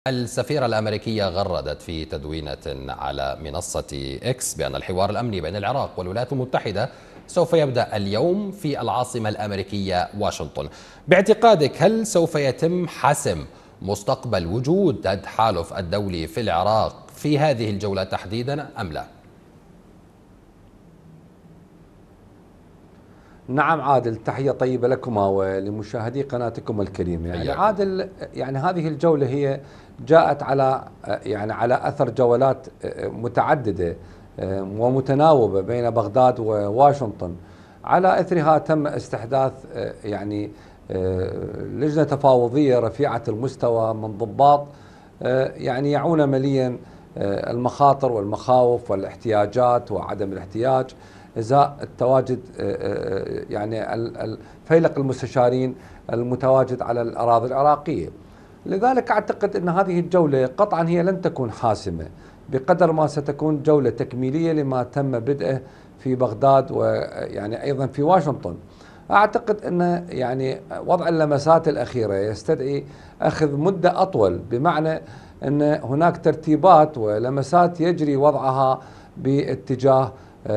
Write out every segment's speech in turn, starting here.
السفيرة الأمريكية غردت في تدوينة على منصة إكس بأن الحوار الأمني بين العراق والولايات المتحدة سوف يبدأ اليوم في العاصمة الأمريكية واشنطن. باعتقادك هل سوف يتم حسم مستقبل وجود التحالف الدولي في العراق في هذه الجولة تحديدا أم لا؟ نعم عادل، تحية طيبة لكما ولمشاهدي قناتكم الكريمة. عادل، هذه الجولة هي جاءت على أثر جولات متعددة ومتناوبة بين بغداد وواشنطن. على أثرها تم استحداث لجنة تفاوضية رفيعة المستوى من ضباط يعون مليا المخاطر والمخاوف والاحتياجات وعدم الاحتياج ازاء التواجد فيلق المستشارين المتواجد على الأراضي العراقية. لذلك أعتقد أن هذه الجولة قطعا هي لن تكون حاسمة بقدر ما ستكون جولة تكميلية لما تم بدءه في بغداد أيضا في واشنطن. أعتقد أن وضع اللمسات الأخيرة يستدعي أخذ مدة أطول، بمعنى أن هناك ترتيبات ولمسات يجري وضعها باتجاه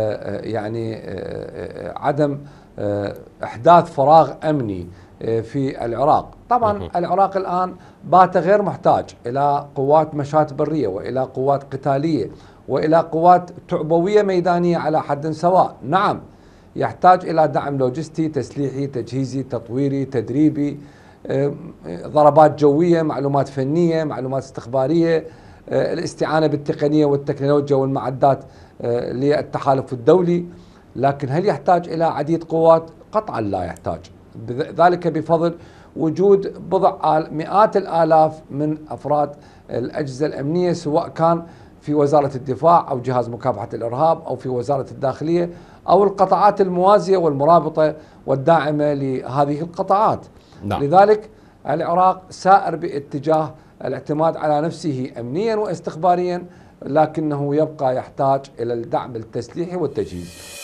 عدم إحداث فراغ أمني في العراق. طبعا العراق الآن بات غير محتاج إلى قوات مشاة برية وإلى قوات قتالية وإلى قوات تعبوية ميدانية على حد سواء. نعم، يحتاج إلى دعم لوجستي، تسليحي، تجهيزي، تطويري، تدريبي، ضربات جوية، معلومات فنية، معلومات استخبارية، الاستعانة بالتقنية والتكنولوجيا والمعدات للتحالف الدولي. لكن هل يحتاج إلى عديد قوات؟ قطعا لا يحتاج، ذلك بفضل وجود مئات الآلاف من أفراد الأجهزة الأمنية، سواء كان في وزارة الدفاع أو جهاز مكافحة الإرهاب أو في وزارة الداخلية أو القطاعات الموازية والمرابطة والداعمة لهذه القطاعات. نعم. لذلك العراق سائر باتجاه الاعتماد على نفسه أمنيا واستخباريا، لكنه يبقى يحتاج إلى الدعم التسليحي والتجهيز.